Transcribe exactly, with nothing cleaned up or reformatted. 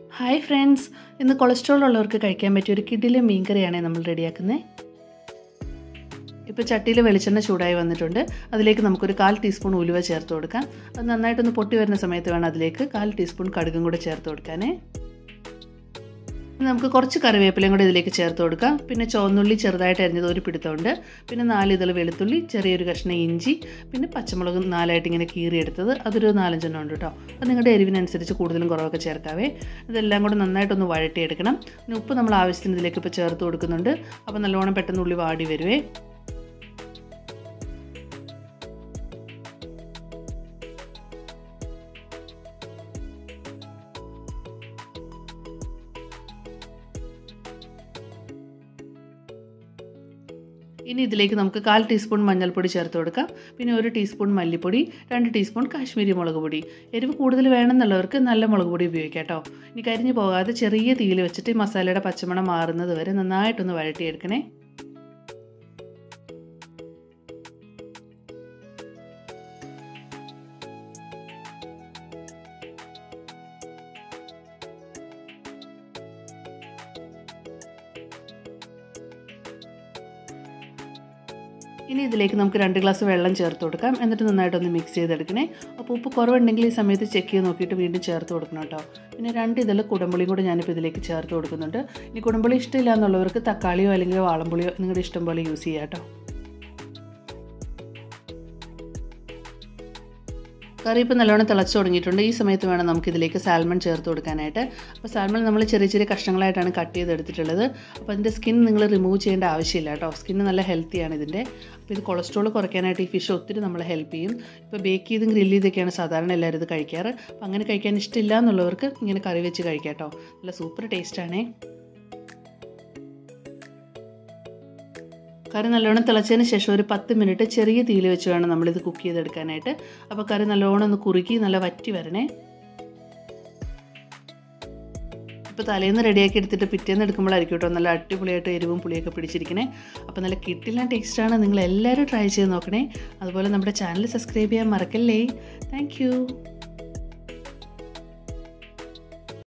Hi friends, ഇന്ന് cholesterol ഉള്ളവർക്ക് കഴിക്കാൻ പറ്റിയ ഒരു കിടിലൻ മീൻ കറിയാണ് നമ്മൾ റെഡിയാക്കുന്നത്. ഇപ്പോൾ ചട്ടിയിൽ വെളിച്ചെണ്ണ ചൂടായി വന്നിട്ടുണ്ട്. അതിലേക്ക് നമുക്കൊരു കാൽ ടീസ്പൂൺ ഉലുവ ചേർത്ത് കൊടുക്കാം. അത് നന്നായിട്ടൊന്ന് പൊട്ടി വരുന്ന സമയത്ത് വേണം അതിലേക്ക് കാൽ ടീസ്പൂൺ കടുകും കൂടെ ചേർത്ത് കൊടുക്കാനേ. നമുക്ക് കുറച്ച് കറിവേപ്പിലയും കൂടെ ഇതിലേക്ക് ചേർത്ത് കൊടുക്കാം. പിന്നെ ചുവന്നുള്ളി ചെറുതായിട്ട് അരിഞ്ഞത് ഒരു പിടുത്തമുണ്ട്. പിന്നെ നാല് ഇതൾ വെളുത്തുള്ളി, ചെറിയൊരു കഷ്ണം ഇഞ്ചി, പിന്നെ പച്ചമുളക് നാലായിട്ട് ഇങ്ങനെ കീറിയെടുത്തത് അതൊരു നാലഞ്ചെണ്ണം ഉണ്ട് കേട്ടോ. അത് നിങ്ങളുടെ എരിവിനനുസരിച്ച് കൂടുതലും കുറവൊക്കെ ചേർക്കാവേ. ഇതെല്ലാം കൂടെ നന്നായിട്ടൊന്ന് വഴട്ടിയെടുക്കണം. പിന്നെ ഉപ്പ് നമ്മൾ ആവശ്യത്തിന് ഇതിലേക്ക് ഇപ്പോൾ ചേർത്ത് കൊടുക്കുന്നുണ്ട്. അപ്പോൾ നല്ലോണം പെട്ടെന്ന് ഉള്ളി വാടി വരുവേ. ഇനി ഇതിലേക്ക് നമുക്ക് കാൽ ടീസ്പൂൺ മഞ്ഞൾപ്പൊടി ചേർത്ത് കൊടുക്കാം. പിന്നെ ഒരു ടീസ്പൂൺ മല്ലിപ്പൊടി, രണ്ട് ടീസ്പൂൺ കാശ്മീരി മുളക് പൊടി. എരിവ് കൂടുതൽ വേണമെന്നുള്ളവർക്ക് നല്ല മുളക് പൊടി ഉപയോഗിക്കാം കേട്ടോ. ഇനി കരിഞ്ഞു പോകാതെ ചെറിയ തീയിൽ വെച്ചിട്ട് ഈ മസാലയുടെ പച്ചമണം മാറുന്നത് വരെ നന്നായിട്ടൊന്ന് വഴട്ടിയെടുക്കണേ. ഇനി ഇതിലേക്ക് നമുക്ക് രണ്ട് ഗ്ലാസ് വെള്ളം ചേർത്ത് കൊടുക്കാം. എന്നിട്ട് നന്നായിട്ടൊന്ന് മിക്സ് ചെയ്തെടുക്കണേ. അപ്പോൾ ഉപ്പ് കുറവുണ്ടെങ്കിൽ ഈ സമയത്ത് ചെക്ക് ചെയ്ത് നോക്കിയിട്ട് വീണ്ടും ചേർത്ത് കൊടുക്കണം കേട്ടോ. പിന്നെ രണ്ട് ഇതിൽ കുടംപുളിയും കൂടെ ഞാനിപ്പോൾ ഇതിലേക്ക് ചേർത്ത് കൊടുക്കുന്നുണ്ട്. ഇനി കുടംപുളി ഇഷ്ടമില്ല എന്നുള്ളവർക്ക് തക്കാളിയോ അല്ലെങ്കിൽ വാളംപുളിയോ നിങ്ങളുടെ ഇഷ്ടം പോലെ യൂസ് ചെയ്യാം കേട്ടോ. കറി ഇപ്പോൾ നല്ലോണം തിളച്ച് തുടങ്ങിയിട്ടുണ്ട്. ഈ സമയത്ത് വേണം നമുക്കിതിലേക്ക് സാൽമൺ ചേർത്ത് കൊടുക്കാനായിട്ട്. അപ്പോൾ സാൽമൺ നമ്മൾ ചെറിയ ചെറിയ കഷ്ണങ്ങളായിട്ടാണ് കട്ട് ചെയ്തെടുത്തിട്ടുള്ളത്. അപ്പോൾ അതിൻ്റെ സ്കിൻ നിങ്ങൾ റിമൂവ് ചെയ്യേണ്ട ആവശ്യമില്ല കേട്ടോ. സ്കിൻ നല്ല ഹെൽത്തിയാണ് ഇതിൻ്റെ. അപ്പോൾ ഇത് കൊളസ്ട്രോൾ കുറയ്ക്കാനായിട്ട് ഈ ഫിഷ് ഒത്തിരി നമ്മളെ ഹെൽപ്പ് ചെയ്യും. ഇപ്പോൾ ബേക്ക് ചെയ്തും ഗ്രില്ല് ചെയ്തൊക്കെയാണ് സാധാരണ എല്ലാവരും ഇത് കഴിക്കാറ്. അപ്പോൾ അങ്ങനെ കഴിക്കാൻ ഇഷ്ടമില്ല എന്നുള്ളവർക്ക് ഇങ്ങനെ കറി വെച്ച് കഴിക്കാം കേട്ടോ. നല്ല സൂപ്പർ ടേസ്റ്റാണേ. കറി നല്ലോണം തിളച്ചതിന് ശേഷം ഒരു പത്ത് മിനിറ്റ് ചെറിയ തീയിൽ വെച്ച് വേണം നമ്മളിത് കുക്ക് ചെയ്തെടുക്കാനായിട്ട്. അപ്പോൾ കറി നല്ലോണം ഒന്ന് കുറുക്കി നല്ല വറ്റി വരണേ. ഇപ്പോൾ തലേന്ന് റെഡിയാക്കി എടുത്തിട്ട് പിറ്റേന്ന് എടുക്കുമ്പോഴായിരിക്കും കേട്ടോ നല്ല അടിപൊളിയായിട്ട് എരിവും പുളിയൊക്കെ പിടിച്ചിരിക്കണേ. അപ്പോൾ നല്ല കിട്ടില്ല ടേസ്റ്റാണ്. നിങ്ങൾ എല്ലാവരും ട്രൈ ചെയ്ത് നോക്കണേ. അതുപോലെ നമ്മുടെ ചാനൽ സബ്സ്ക്രൈബ് ചെയ്യാൻ മറക്കല്ലേ. താങ്ക്